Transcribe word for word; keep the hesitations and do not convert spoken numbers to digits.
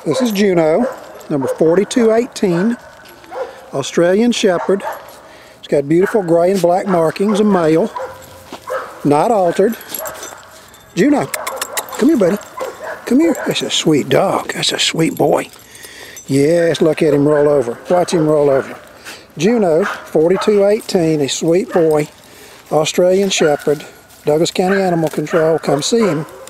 This is Juno, number forty-two eighteen, Australian Shepherd. It's got beautiful gray and black markings, a male, not altered. Juno, come here, buddy. Come here. That's a sweet dog. That's a sweet boy. Yes, look at him roll over. Watch him roll over. Juno, forty-two eighteen, a sweet boy, Australian Shepherd, Douglas County Animal Control. Come see him.